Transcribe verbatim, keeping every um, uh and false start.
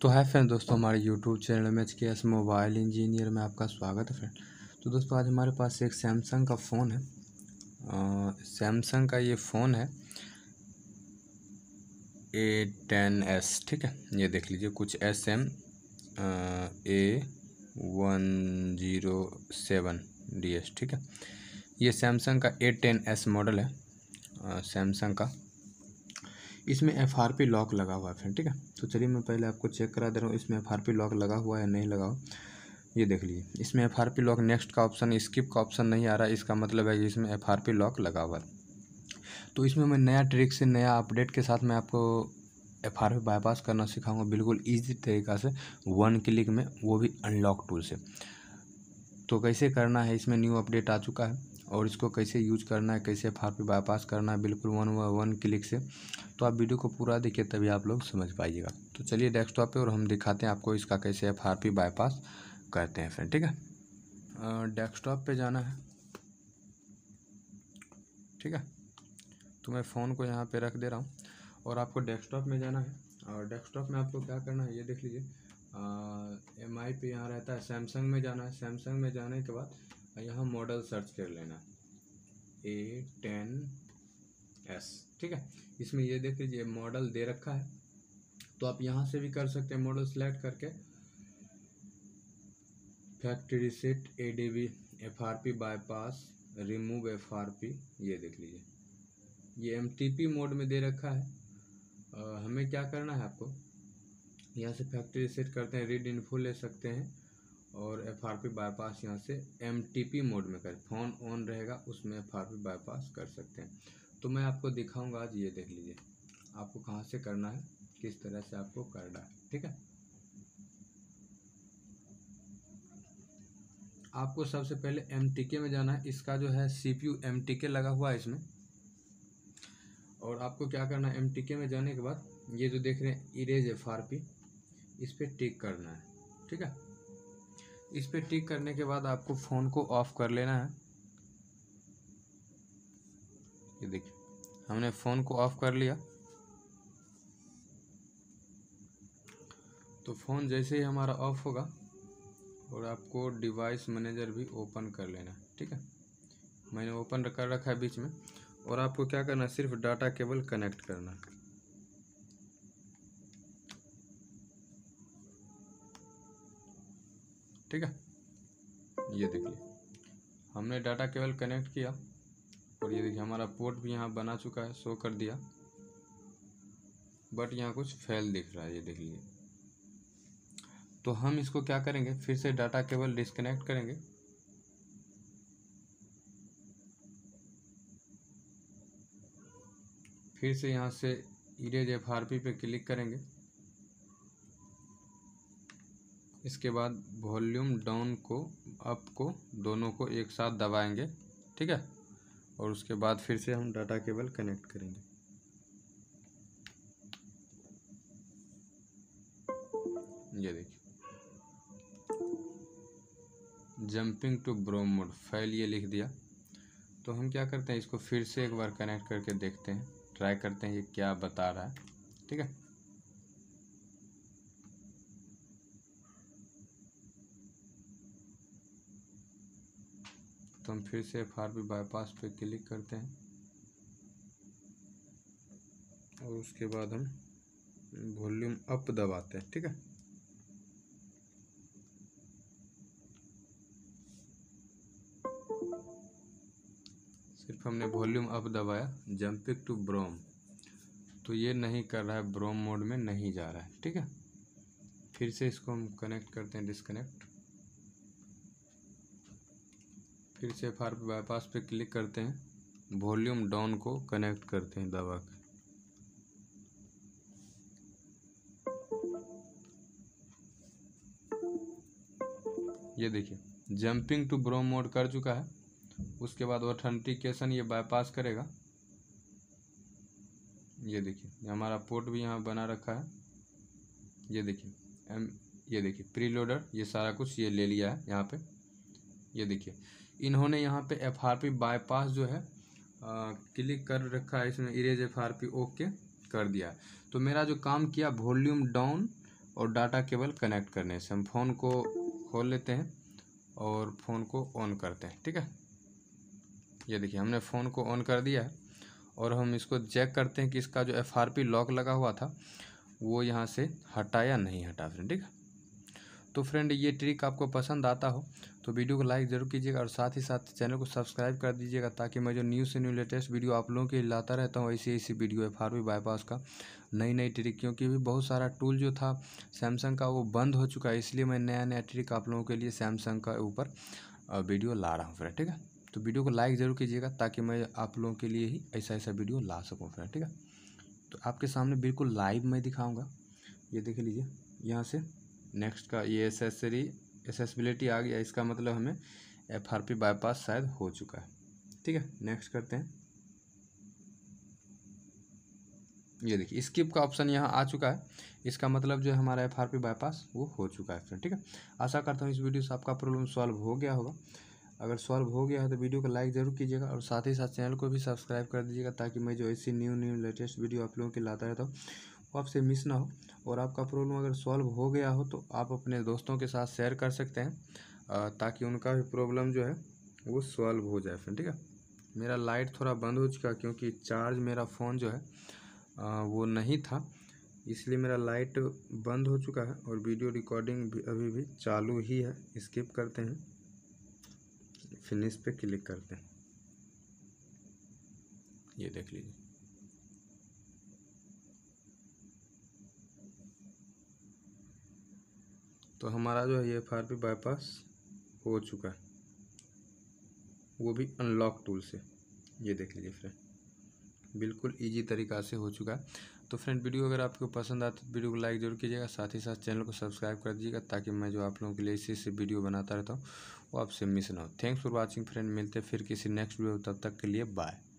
तो है फ्रेंड दोस्तों, हमारे यूट्यूब चैनल में H K S mobile engineer में आपका स्वागत है फ्रेंड। तो दोस्तों आज हमारे पास एक सैमसंग का फ़ोन है। सैमसंग का ये फ़ोन है ए टेन एस। ठीक है, ये देख लीजिए कुछ S M A one zero seven D S. ठीक है, ये सैमसंग का ए टेन एस मॉडल है सैमसंग का। इसमें एफ आर पी लॉक लगा हुआ है फ्रेंड। ठीक है, तो चलिए मैं पहले आपको चेक करा दे रहा हूँ इसमें एफ आर पी लॉक लगा हुआ है या नहीं लगा हुआ। ये देख लीजिए, इसमें F R P lock next का ऑप्शन, स्किप का ऑप्शन नहीं आ रहा है। इसका मतलब है कि इसमें एफ आर पी लॉक लगा हुआ है। तो इसमें मैं नया ट्रिक से, नया अपडेट के साथ मैं आपको एफ आर पी बाईपास करना सिखाऊंगा बिल्कुल ईजी तरीका से, वन क्लिक में, वो भी अनलॉक टूल से। तो कैसे करना है, इसमें न्यू अपडेट आ चुका है और इसको कैसे यूज करना है, कैसे एफ आर पी बाईपास करना है बिल्कुल वन वन क्लिक से। तो आप वीडियो को पूरा देखिए तभी आप लोग समझ पाइएगा। तो चलिए डेस्कटॉप पे और हम दिखाते हैं आपको इसका कैसे एफ आर पी बाईपास करते हैं फ्रेंड। ठीक है, डेस्कटॉप पे जाना है। ठीक है, तो मैं फ़ोन को यहाँ पे रख दे रहा हूँ और आपको डेस्कटॉप में जाना है। और डेस्कटॉप में आपको क्या करना है ये देख लीजिए, एम आई पे यहाँ रहता है, सैमसंग में जाना है। सैमसंग में जाने के बाद यहाँ मॉडल सर्च कर लेना है ए टेन एस। ठीक है, इसमें ये देख लीजिए मॉडल दे रखा है, तो आप यहाँ से भी कर सकते हैं मॉडल सेलेक्ट करके factory set A D B F R P bypass remove F R P. ये देख लीजिए ये एम टी पी मोड में दे रखा है। आ, हमें क्या करना है, आपको यहाँ से फैक्ट्री सेट करते हैं, रीड इन्फो ले सकते हैं और एफ आर पी बाईपास यहाँ से एम टी पी मोड में कर, फ़ोन ऑन रहेगा उसमें एफ आर पी बाईपास कर सकते हैं। तो मैं आपको दिखाऊंगा आज। ये देख लीजिए आपको कहाँ से करना है, किस तरह से आपको करना है। ठीक है, आपको सबसे पहले एम टी के में जाना है। इसका जो है C P U M T K लगा हुआ है इसमें। और आपको क्या करना है, एम टी के में जाने के बाद ये जो देख रहे हैं इरेज एफ आर पी, इस पर टिक करना है। ठीक है, इस पर टिक करने के बाद आपको फ़ोन को ऑफ कर लेना है। ये देखिए हमने फ़ोन को ऑफ कर लिया। तो फ़ोन जैसे ही हमारा ऑफ होगा और आपको डिवाइस मैनेजर भी ओपन कर लेना है। ठीक है, मैंने ओपन कर रखा है बीच में। और आपको क्या करना है, सिर्फ डाटा केबल कनेक्ट करना है। ठीक है, ये देखिए हमने डाटा केबल कनेक्ट किया और ये देखिए हमारा पोर्ट भी यहाँ बना चुका है, शो कर दिया, बट यहाँ कुछ फेल दिख रहा है। ये देख लीजिए, तो हम इसको क्या करेंगे, फिर से डाटा केबल डिस्कनेक्ट करेंगे। फिर से यहाँ से इरेज एफ आर पी पे क्लिक करेंगे। इसके बाद वॉल्यूम डाउन को अप को दोनों को एक साथ दबाएंगे। ठीक है, और उसके बाद फिर से हम डाटा केबल कनेक्ट करेंगे। ये देखिए jumping to brom mode file ये लिख दिया। तो हम क्या करते हैं, इसको फिर से एक बार कनेक्ट करके देखते हैं, ट्राई करते हैं ये क्या बता रहा है। ठीक है, तो हम फिर से एफ आर पी बाईपास पे क्लिक करते हैं और उसके बाद हम वॉल्यूम अप दबाते हैं। ठीक है, सिर्फ हमने वॉल्यूम अप दबाया, जंपिंग टू ब्रोम, तो ये नहीं कर रहा है, ब्रोम मोड में नहीं जा रहा है। ठीक है, फिर से इसको हम कनेक्ट करते हैं, डिस्कनेक्ट। फिर से एफ आर पी बाईपास पे क्लिक करते हैं, वॉल्यूम डाउन को कनेक्ट करते हैं दबा के। ये देखिए जंपिंग टू ब्रोम मोड कर चुका है। उसके बाद ऑथेंटिकेशन ये बाईपास करेगा। ये देखिए हमारा पोर्ट भी यहाँ बना रखा है। ये देखिए एम ये देखिए प्रीलोडर ये सारा कुछ ये ले लिया है यहाँ पे। ये देखिए इन्होंने यहाँ पे एफ आर पी बाईपास जो है आ, क्लिक कर रखा है, इसमें erase F R P okay कर दिया है। तो मेरा जो काम किया वॉल्यूम डाउन और डाटा केबल कनेक्ट करने से हम फ़ोन को खोल लेते हैं और फ़ोन को ऑन करते हैं। ठीक है, ये देखिए हमने फ़ोन को ऑन कर दिया है और हम इसको चेक करते हैं कि इसका जो एफ आर पी लॉक लगा हुआ था वो यहाँ से हटा या नहीं हटा फ्रेंड। ठीक है, तो फ्रेंड ये ट्रिक आपको पसंद आता हो तो वीडियो को लाइक ज़रूर कीजिएगा और साथ ही साथ चैनल को सब्सक्राइब कर दीजिएगा, ताकि मैं जो न्यू से न्यू लेटेस्ट वीडियो आप लोगों के लिए लाता रहता हूँ ऐसी ऐसी video F R P bypass का नई नई ट्रिक, क्योंकि भी बहुत सारा टूल जो था सैमसंग का वो बंद हो चुका है, इसलिए मैं नया नया ट्रिक आप लोगों के लिए सैमसंग का ऊपर वीडियो ला रहा हूँ फ्रेंड। ठीक है, तो वीडियो को लाइक ज़रूर कीजिएगा ताकि मैं आप लोगों के लिए ही ऐसा ऐसा वीडियो ला सकूँ फ्रेंड। ठीक है, तो आपके सामने बिल्कुल लाइव मैं दिखाऊँगा, ये देख लीजिए यहाँ से नेक्स्ट का ये एसेसरी एसेसिबिलिटी आ गया, इसका मतलब हमें एफ आर पी बाईपास शायद हो चुका है। ठीक है, नेक्स्ट करते हैं। ये देखिए स्किप का ऑप्शन यहाँ आ चुका है, इसका मतलब जो है हमारा एफ आर पी बाईपास वो हो चुका है फ्रेंड। ठीक है, आशा करता हूँ इस वीडियो से आपका प्रॉब्लम सॉल्व हो गया होगा। अगर सॉल्व हो गया है तो वीडियो को लाइक ज़रूर कीजिएगा और साथ ही साथ चैनल को भी सब्सक्राइब कर दीजिएगा, ताकि मैं जो ऐसी न्यू न्यू लेटेस्ट वीडियो आप लोगों के लाता रहता हूँ वो आपसे मिस ना हो। और आपका प्रॉब्लम अगर सॉल्व हो गया हो तो आप अपने दोस्तों के साथ शेयर कर सकते हैं, ताकि उनका भी प्रॉब्लम जो है वो सॉल्व हो जाए फ्रेंड। ठीक है, मेरा लाइट थोड़ा बंद हो चुका क्योंकि चार्ज मेरा फ़ोन जो है वो नहीं था, इसलिए मेरा लाइट बंद हो चुका है और वीडियो रिकॉर्डिंग भी अभी भी चालू ही है। स्किप करते हैं, फिनिश पे क्लिक करते हैं, ये देख लीजिए। तो हमारा जो है ये एफ आर पी बाईपास हो चुका है, वो भी अनलॉक टूल से, ये देख लीजिए फ्रेंड, बिल्कुल इजी तरीक़ा से हो चुका है। तो फ्रेंड वीडियो अगर आपको पसंद आती तो वीडियो को लाइक ज़रूर कीजिएगा, साथ ही साथ चैनल को सब्सक्राइब कर दीजिएगा, ताकि मैं जो आप लोगों के लिए इसी से वीडियो बनाता रहता हूँ वो आपसे मिस ना हो। थैंक्स फॉर वाचिंग फ्रेंड, मिलते फिर किसी नेक्स्ट वीडियो, तब तक के लिए बाय।